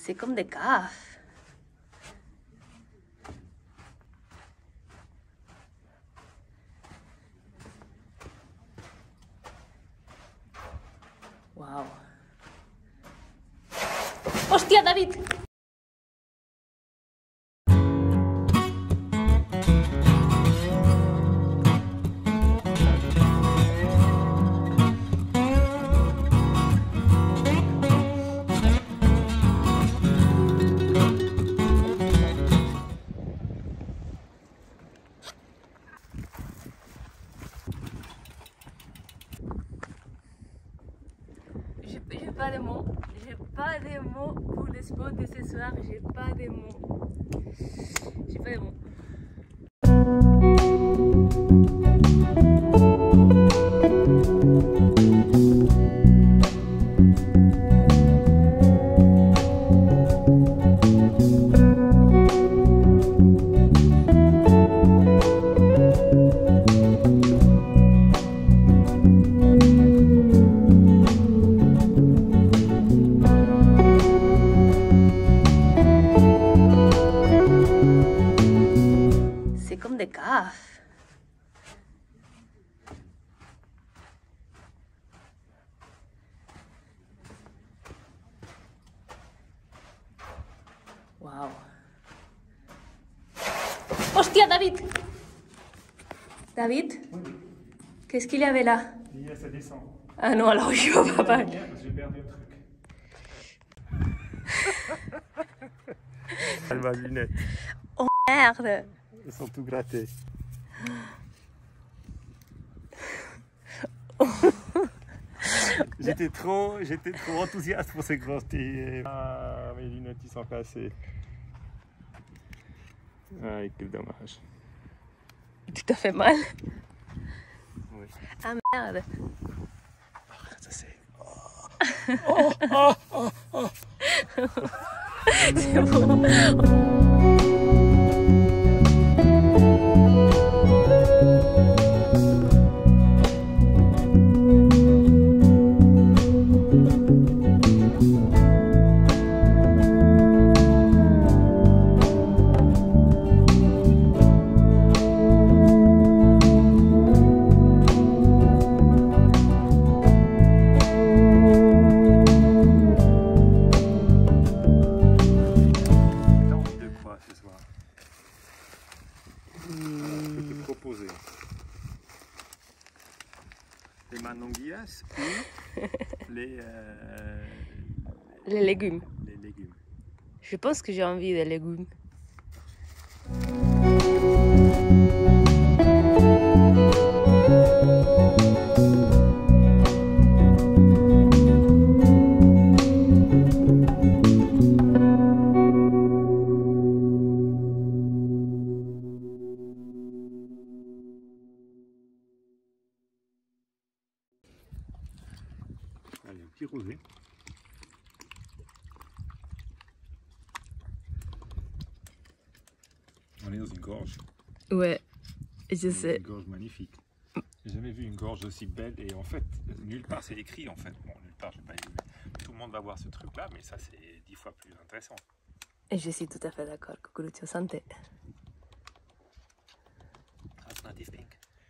C'est comme des caves. Wow. Hostia, David! J'ai pas de mots. J'ai pas de mots pour le spot de ce soir. J'ai pas de mots. J'ai pas de mots. C'est comme des caves. Wow. Hostia, David! David? Oui. Qu'est-ce qu'il y avait là? Ça descend. Ah non, alors je vois pas. J'ai perdu un truc. Elle m'a lunettes. Oh merde! Elles sont tout grattées. J'étais trop enthousiaste pour ces grosses. Ah, mes lunettes ils sont cassées. Ah, quel dommage. Tu t'as fait mal? Oui. Ah merde! Ça c'est. C'est bon. Proposer les manonguillas ou les légumes. Les légumes. Je pense que j'ai envie des légumes. Allez, un petit rosé. On est dans une gorge. Ouais, je sais. Une gorge magnifique. J'ai jamais vu une gorge aussi belle et en fait, nulle part c'est écrit en fait. Bon, nulle part, je vais pas dire, mais tout le monde va voir ce truc là, mais ça c'est 10 fois plus intéressant. Et je suis tout à fait d'accord. Cucurucho santé. Transnative pink.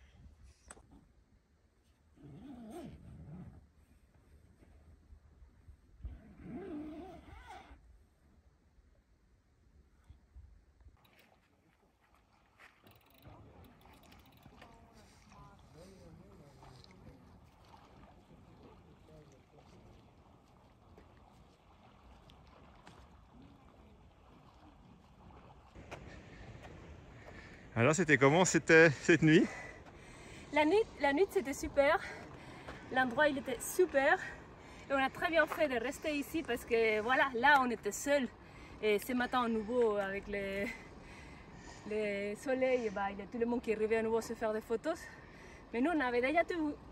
Alors c'était comment cette nuit? La nuit c'était super. L'endroit il était super. Et on a très bien fait de rester ici parce que voilà, là on était seuls. Et ce matin à nouveau avec le soleil, bah, il y a tout le monde qui arrivait à nouveau se faire des photos. Mais nous on avait déjà tout vu.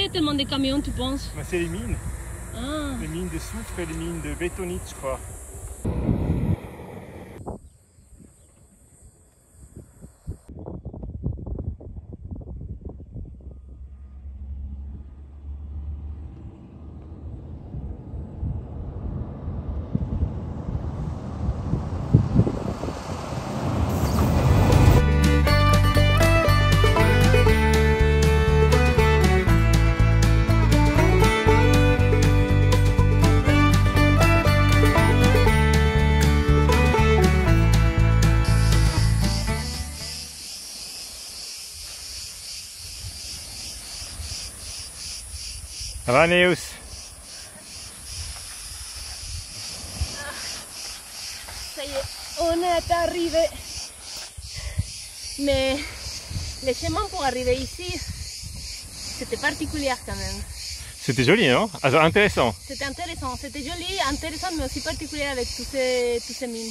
y a tellement de camions, tu penses? Bah, c'est les mines. Ah. Les mines de soufre et les mines de bétonite, je crois. Ça va, Neus? Ça y est, on est arrivé. Mais le chemin pour arriver ici, c'était particulier quand même. C'était joli, non? Ah, intéressant. C'était intéressant, c'était joli, intéressant, mais aussi particulier avec tous ces mines.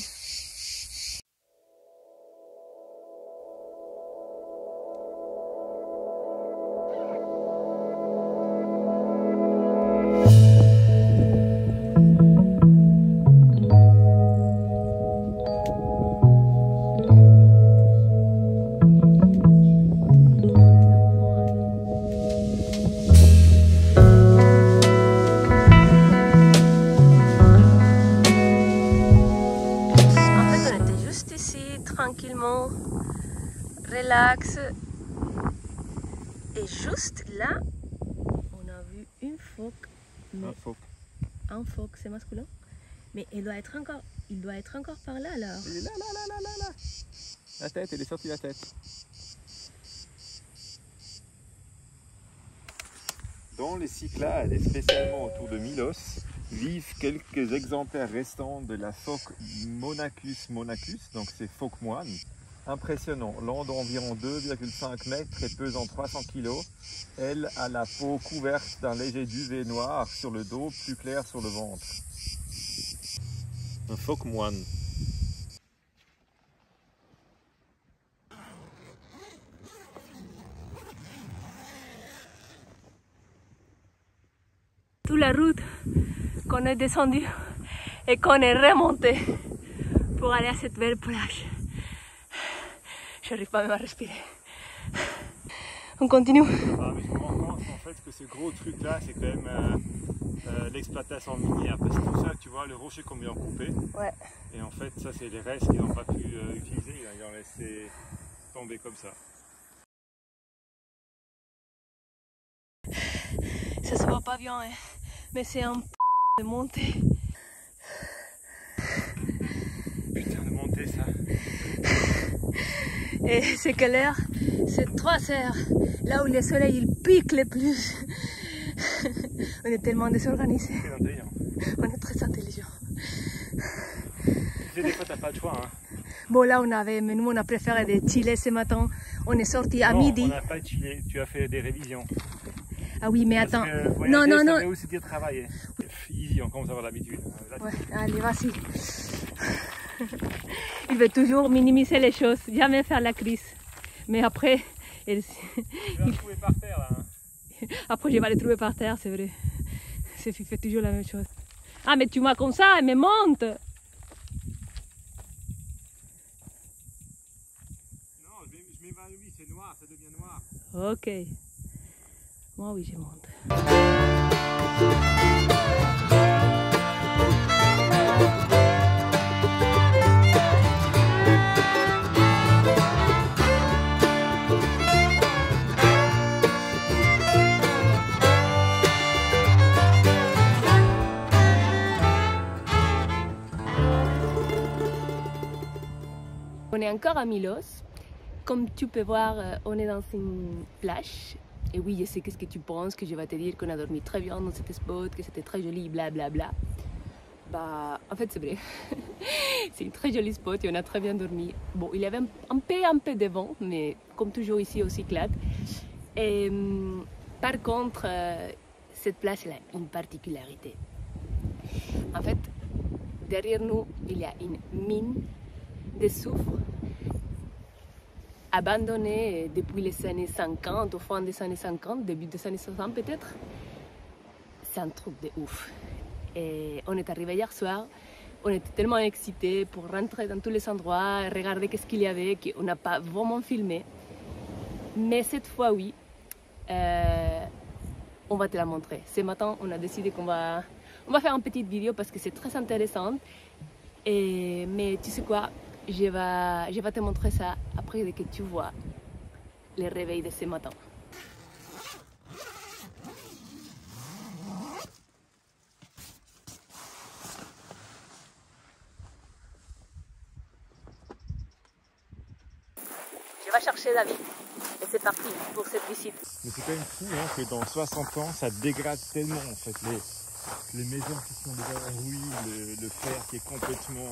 Tranquillement, relax, et juste là on a vu une phoque. Un phoque, c'est masculin, mais il doit être encore par là alors. Il est là. La tête, elle est sortie la tête. Dans les Cyclades et spécialement autour de Milos vivent quelques exemplaires restants de la phoque Monachus monachus, donc c'est phoque moine. Impressionnant, long d'environ 2,5 mètres et pesant 300 kg. Elle a la peau couverte d'un léger duvet noir sur le dos, plus clair sur le ventre. Un phoque moine. Toute la route qu'on est descendu et qu'on est remonté pour aller à cette belle plage. Je n'arrive pas même à respirer. On continue. Ah, mais je me rends compte en fait que ce gros truc là, c'est quand même l'exploitation minière. Parce que tout ça, tu vois, le rocher qu'on vient couper. Ouais. Et en fait, ça c'est les restes qu'ils n'ont pas pu utiliser. Ils ont laissé tomber comme ça. Ça se voit pas bien, hein, mais c'est un de montée. Putain de montée ça. Et c'est quelle heure? C'est 3 heures, là où le soleil il pique le plus. On est tellement désorganisés. Très intelligent. On est très intelligents. Tu sais, des fois t'as pas le choix. Hein. Bon là mais nous on a préféré de chiller ce matin. On est sorti à midi. On n'a pas chillé, tu as fait des révisions. Ah oui, mais attends. Non. Ça veut aussi dire travailler. Easy, on commence à avoir l'habitude. Ouais, allez, vas-y. Il veut toujours minimiser les choses, jamais faire la crise. Mais après, tu vas le trouver par terre là. Hein. Après, je vais le trouver par terre, c'est vrai. Il fait toujours la même chose. Ah, mais tu m'as comme ça, mais monte. Non, je m'évanouis, c'est noir, ça devient noir. Ok. Moi, oui, je monte. On est encore à Milos. Comme tu peux voir, on est dans une plage. Et oui, je sais qu'est-ce que tu penses, que je vais te dire qu'on a dormi très bien dans cet spot, que c'était très joli, blablabla. Bah, en fait, c'est vrai. C'est une très jolie spot et on a très bien dormi. Bon, il y avait un peu de vent, mais comme toujours ici au Cyclades. Et par contre, cette plage elle a une particularité. En fait, derrière nous, il y a une mine de soufre abandonné depuis les années 50, au fin des années 50, début des années 60 peut-être. C'est un truc de ouf. Et on est arrivé hier soir, on était tellement excités pour rentrer dans tous les endroits et regarder qu'est-ce qu'il y avait, qu'on n'a pas vraiment filmé. Mais cette fois, oui, on va te la montrer. Ce matin, on a décidé qu'on va faire une petite vidéo parce que c'est très intéressant. Mais tu sais quoi, je vais te montrer ça après que tu vois le réveil de ce matin. Je vais chercher David et c'est parti pour cette visite. Mais c'est quand même fou hein, que dans 60 ans, ça dégrade tellement en fait. Les maisons qui sont déjà en ruine, le fer qui est complètement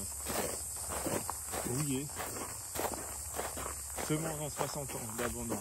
rouillé. Seulement dans 60 ans d'abandon.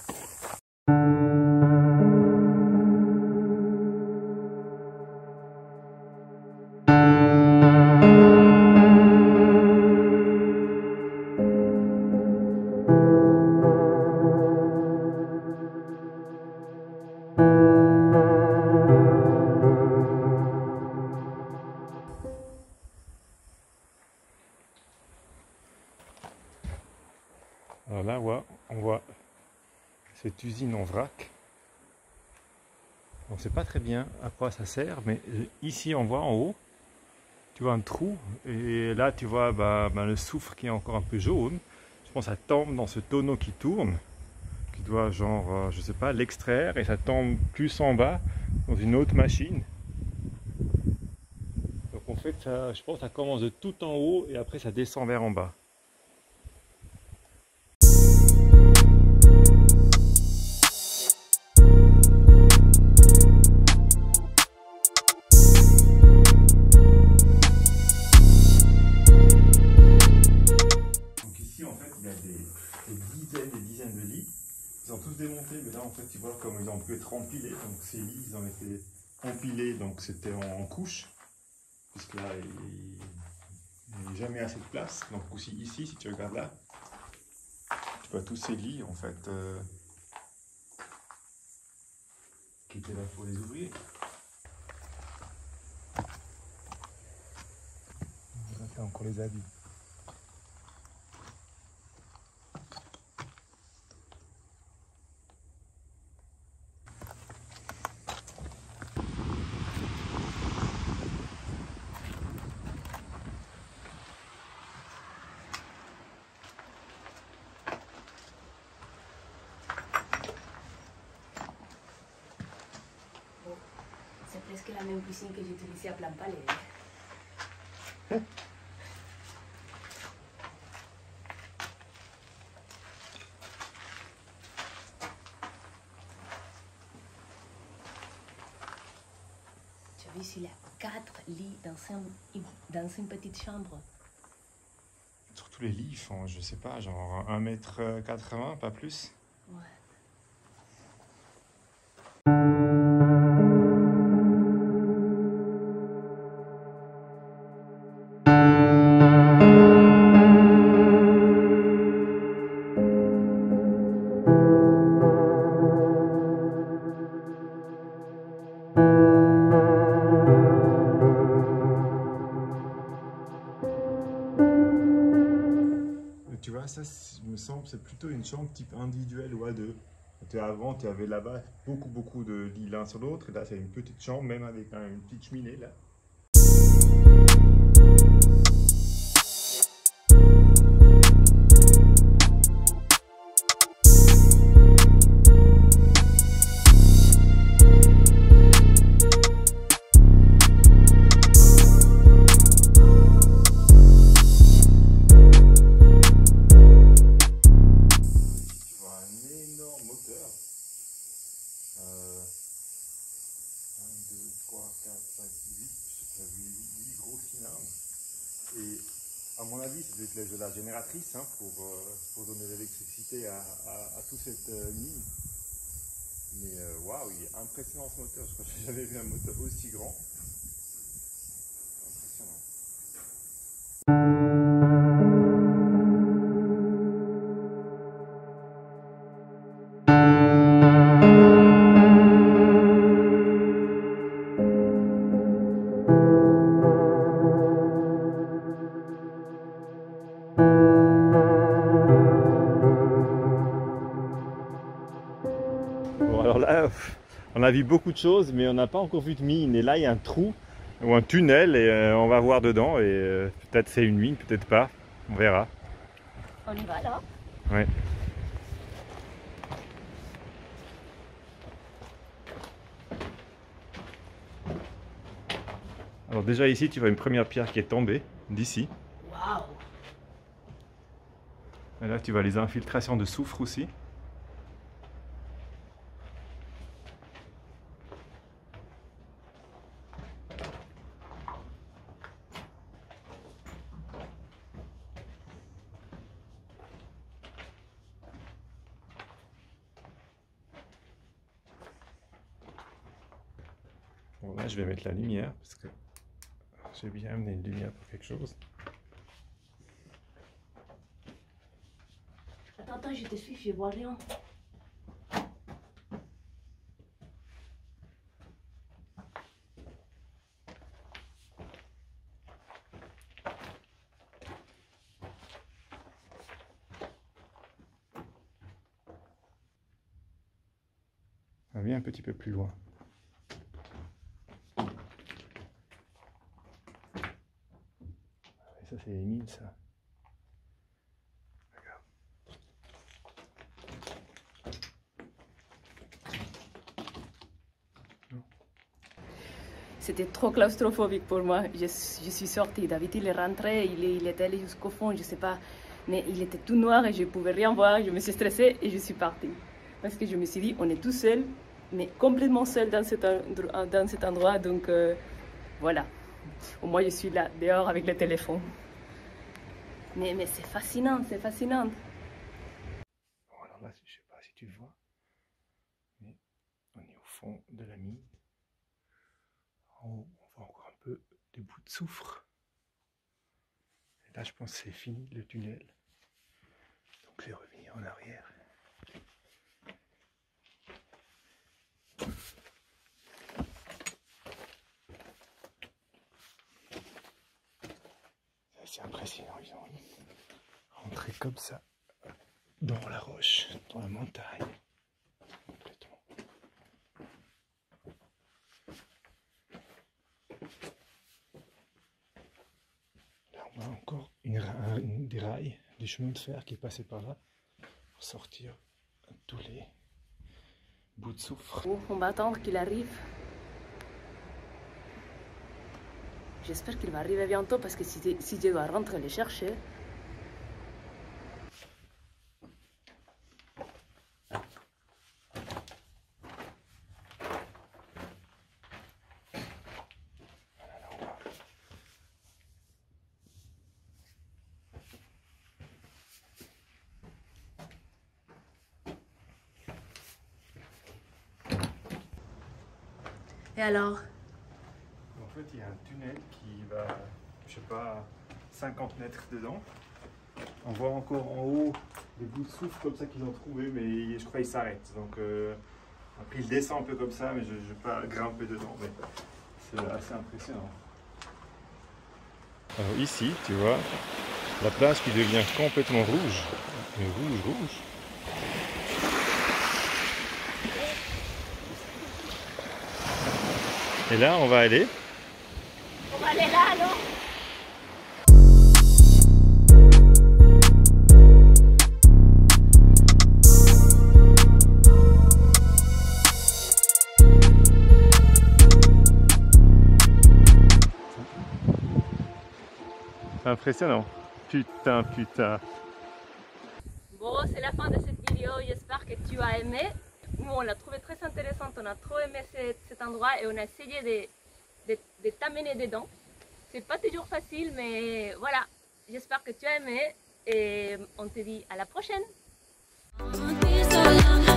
Alors là, on voit cette usine en vrac. On ne sait pas très bien à quoi ça sert, mais ici on voit en haut, tu vois un trou, et là tu vois le soufre qui est encore un peu jaune. Je pense que ça tombe dans ce tonneau qui tourne, qui doit genre, je sais pas, l'extraire, et ça tombe plus en bas dans une autre machine. Donc en fait, ça, je pense que ça commence de tout en haut et après ça descend vers en bas. Des dizaines de lits. Ils ont tous démonté, mais là en fait tu vois comme ils ont pu être empilés. Donc ces lits ils ont été empilés, donc c'était en couches, puisque là il n'y a jamais assez de place. Donc aussi ici, si tu regardes là, tu vois tous ces lits en fait qui étaient là pour les ouvriers. Là c'est encore les habits. C'est presque la même cuisine que j'utilisais à Plan Palais. Tu as vu, il y a 4 lits dans une petite chambre. Surtout les lits font, je sais pas, genre 1,80 m, pas plus. Ouais. Tu vois, ça me semble c'est plutôt une chambre type individuelle ou à deux. Avant, tu avais là-bas beaucoup de lits l'un sur l'autre. Et là, c'est une petite chambre, même avec une petite cheminée là. Et à mon avis, c'est de la génératrice hein, pour donner de l'électricité à toute cette mine. Mais waouh, il est impressionnant ce moteur. Je crois que j'ai jamais vu un moteur aussi grand. Impressionnant. on a vu beaucoup de choses, mais on n'a pas encore vu de mine. Et là, il y a un trou ou un tunnel et on va voir dedans. Et peut-être c'est une mine, peut-être pas. On verra. On y va là? Ouais. Alors déjà ici, tu vois une première pierre qui est tombée d'ici. Waouh! Et là, tu vois les infiltrations de soufre aussi. Bon, là, je vais mettre la lumière parce que j'ai bien amené une lumière pour quelque chose. Attends, je te suis, je vois rien. On vient un petit peu plus loin. Et ça, c'est les mines, ça. Regarde. C'était trop claustrophobique pour moi. Je suis sortie. David, il est rentré, il est allé jusqu'au fond, je sais pas. Mais il était tout noir et je ne pouvais rien voir. Je me suis stressée et je suis partie. Parce que je me suis dit, on est tout seul, mais complètement seul dans cet endroit. Donc voilà. Au moins, je suis là, dehors avec le téléphone. Mais c'est fascinant, c'est fascinant. Bon, alors là, je sais pas si tu vois, mais on est au fond de la mine. En haut, on voit encore un peu des bouts de soufre. Et là, je pense que c'est fini le tunnel. Donc, je vais revenir en arrière. C'est impressionnant, ils ont rentré comme ça dans la roche, dans la montagne. Complètement. Là, on a encore des rails, des chemins de fer qui est passé par là pour sortir tous les bouts de soufre. On va attendre qu'il arrive. J'espère qu'il va arriver bientôt parce que si je dois rentrer le chercher. Et alors? En fait, il y a un tunnel qui va, je sais pas, 50 mètres dedans. On voit encore en haut des bouts de soufre comme ça qu'ils ont trouvé, mais je crois qu'ils s'arrêtent. Donc après, il descend un peu comme ça, mais je ne vais pas grimper dedans. Mais c'est assez impressionnant. Alors ici, tu vois, la plage qui devient complètement rouge. Mais rouge. Et là, on va aller. On va aller là alors. C'est impressionnant. Putain. Bon, c'est la fin de cette vidéo. J'espère que tu as aimé. Nous, on l'a trouvé très intéressante. On a trop aimé cet endroit et on a essayé de t'amener dedans. C'est pas toujours facile, mais voilà. J'espère que tu as aimé et on te dit à la prochaine.